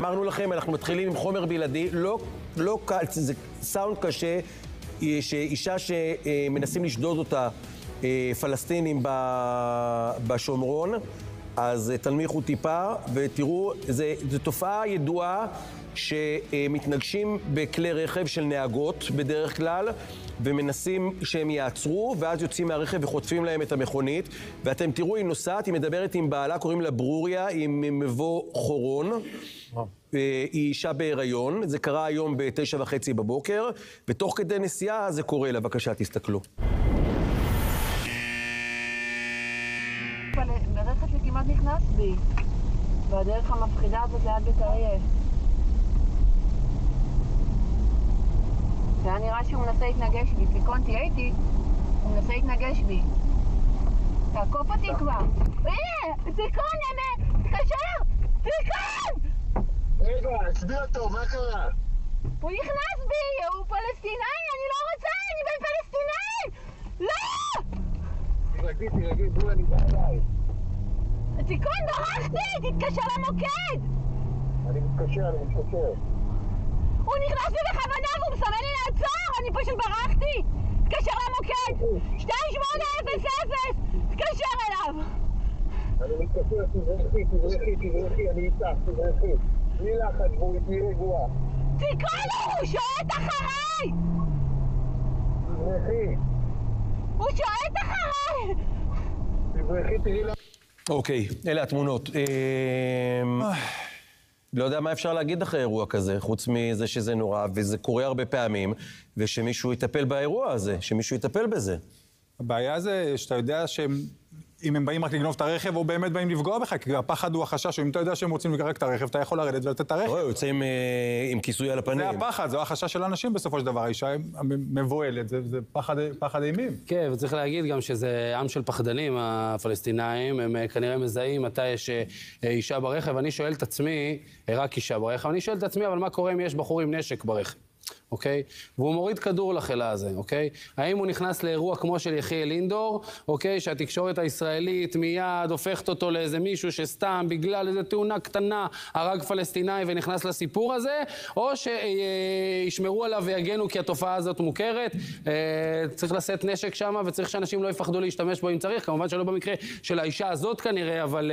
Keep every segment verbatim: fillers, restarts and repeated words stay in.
אמרנו לכם, אנחנו מתחילים עם חומר בלעדי, לא, לא קל, זה סאונד קשה, שאישה שמנסים לשדוד אותה, פלסטינים בשומרון, אז תנמיכו טיפה, ותראו, זו תופעה ידועה שמתנגשים בכלי רכב של נהגות בדרך כלל, ומנסים שהם יעצרו, ואז יוצאים מהרכב וחוטפים להם את המכונית, ואתם תראו, היא נוסעת, היא מדברת עם בעלה, קוראים לה ברוריה, עם מבוא חורון, היא אישה בהיריון, זה קרה היום בתשע וחצי בבוקר, ותוך כדי נסיעה זה קורה לה, בבקשה, תסתכלו. ברכב שכמעט נכנס בי, והדרך המפחידה הזאת ליד בית אריה. זה היה נראה שהוא מנסה להתנגש בי, פיקון תהיה איתי, הוא מנסה להתנגש בי. תעקוף אותי כבר. הנה, פיקון, תתקשר! פיקון! רגע, הסביר אותו, מה קרה? הוא נכנס בי, הוא פלסטינאי, אני לא רוצה, אני בין פלסטינאים! לא! תרגעי, תרגעי, בואי, אני בא אליי. פיקון, ברחתי! תתקשר למוקד! אני מתקשר, אני מתקשר. הוא נכנס לי בכוונה והוא מסמן לי לעצור! אני פשוט ברחתי! תתקשר למוקד! שתיים שמונה אפס אפס! תתקשר אליו! אני מתקשר, תברכי, תברכי, תברכי, אני איתך, תברכי. בלי לחץ, בואי, תהיי רגועה. תקרא לו! הוא שועט אחריי! תברכי. הוא שועט אחריי! תברכי, תראי לה... אוקיי, אלה התמונות. לא יודע מה אפשר להגיד אחרי אירוע כזה, חוץ מזה שזה נורא, וזה קורה הרבה פעמים, ושמישהו יטפל באירוע הזה, שמישהו יטפל בזה. הבעיה זה שאתה יודע שהם, אם הם באים רק לגנוב את הרכב, או באמת באים לפגוע בך, כי הפחד הוא החשש, אם אתה יודע שהם רוצים לקרק את הרכב, אתה יכול לרדת ולתת את הרכב. לא, יוצאים עם כיסוי על הפנים. זה הפחד, זה החשש של האנשים בסופו של דבר, האישה מבועלת, זה, זה פחד, פחד אימים. כן, וצריך להגיד גם שזה עם של פחדנים, הפלסטינאים, הם כנראה מזהים מתי יש אישה ברכב. אני שואל את עצמי, רק אישה ברכב, אני שואל את עצמי, אבל מה קורה אם יש בחור עם נשק ברכב? אוקיי? והוא מוריד כדור לחילה הזה, אוקיי? האם הוא נכנס לאירוע כמו של יחיאל לינדור, אוקיי? שהתקשורת הישראלית מיד הופכת אותו לאיזה מישהו שסתם בגלל איזו תאונה קטנה הרג פלסטיני ונכנס לסיפור הזה, או שישמרו עליו ויגנו כי התופעה הזאת מוכרת. צריך לשאת נשק שם וצריך שאנשים לא יפחדו להשתמש בו אם צריך, כמובן שלא במקרה של האישה הזאת כנראה, אבל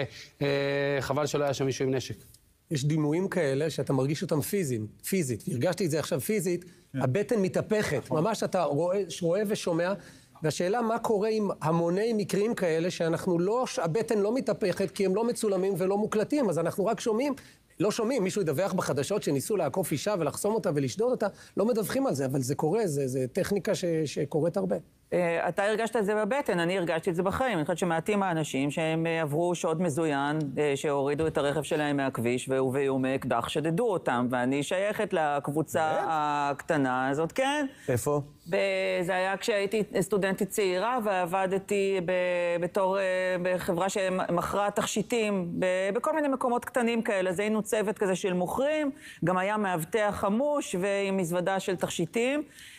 חבל שלא היה שם מישהו עם נשק. יש דימויים כאלה שאתה מרגיש אותם פיזיים, פיזית. הרגשתי את זה עכשיו פיזית, הבטן מתהפכת. ממש אתה רואה, רואה ושומע, והשאלה מה קורה עם המוני מקרים כאלה שאנחנו לא, הבטן לא מתהפכת כי הם לא מצולמים ולא מוקלטים, אז אנחנו רק שומעים, לא שומעים, מישהו ידווח בחדשות שניסו לעקוף אישה ולחסום אותה ולשדוד אותה, לא מדווחים על זה, אבל זה קורה, זה, זה טכניקה ש, שקורית הרבה. אתה הרגשת את זה בבטן, אני הרגשתי את זה בחיים. אני חושבת שמעטים האנשים שהם עברו שוד מזוין, שהורידו את הרכב שלהם מהכביש, והביאו מאקדח, שדדו אותם, ואני שייכת לקבוצה הקטנה הזאת, כן. איפה? זה היה כשהייתי סטודנטית צעירה, ועבדתי בתור, בחברה שמכרה תכשיטים, בכל מיני מקומות קטנים כאלה. אז היינו צוות כזה של מוכרים, גם היה מאבטח חמוש ועם מזוודה של תכשיטים,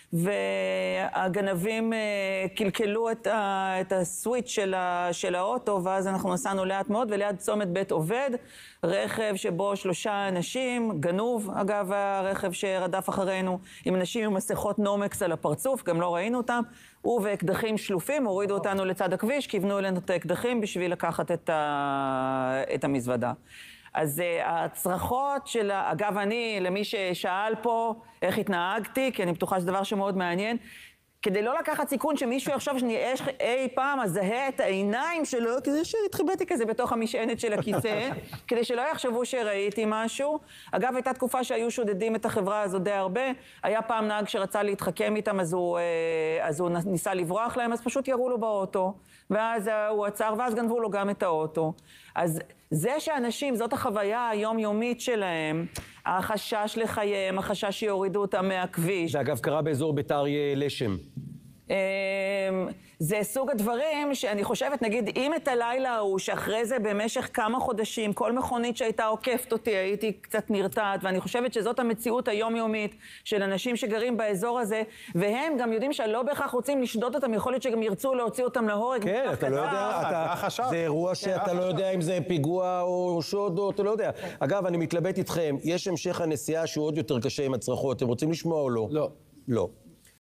והגנבים קלקלו את, ה, את הסוויץ' של, ה, של האוטו, ואז אנחנו נסענו לאט מאוד, וליד צומת בית עובד, רכב שבו שלושה אנשים, גנוב, אגב, הרכב שרדף אחרינו, עם אנשים עם מסכות נומקס על הפרצוף, גם לא ראינו אותם, ובאקדחים שלופים, הורידו אותנו לצד הכביש, כיוונו אלינו את האקדחים בשביל לקחת את, ה, את המזוודה. אז uh, הצרחות של, אגב, אני, למי ששאל פה איך התנהגתי, כי אני בטוחה שזה דבר שמאוד מעניין, כדי לא לקחת סיכון שמישהו יחשוב שאני אי פעם אזהה את העיניים שלו, כדי שהתחיבאתי כזה בתוך המשענת של הכיסא, כדי שלא יחשבו שראיתי משהו. אגב, הייתה תקופה שהיו שודדים את החברה הזו די הרבה, היה פעם נהג שרצה להתחכם איתם, אז הוא, אז הוא ניסה לברוח להם, אז פשוט ירו לו באוטו, ואז הוא עצר, ואז גנבו לו גם את האוטו. אז זה שאנשים, זאת החוויה היומיומית שלהם, החשש לחייהם, החשש שיורידו אותם מהכביש. זה אגב קרה באזור בית אריה לשם. זה סוג הדברים שאני חושבת, נגיד, אם את הלילה ההוא, שאחרי זה במשך כמה חודשים, כל מכונית שהייתה עוקפת אותי, הייתי קצת נרתעת, ואני חושבת שזאת המציאות היומיומית של אנשים שגרים באזור הזה, והם גם יודעים שלא בהכרח רוצים לשדוד אותם, יכול להיות שגם ירצו להוציא אותם להורג. כן, אתה לא יודע, אתה, זה אירוע שאתה לא יודע אם זה פיגוע או שוד או אתה לא יודע. אגב, אני מתלבט איתכם, יש המשך הנסיעה שהוא עוד יותר קשה עם הצרחות, אתם רוצים לשמוע או לא? לא. לא.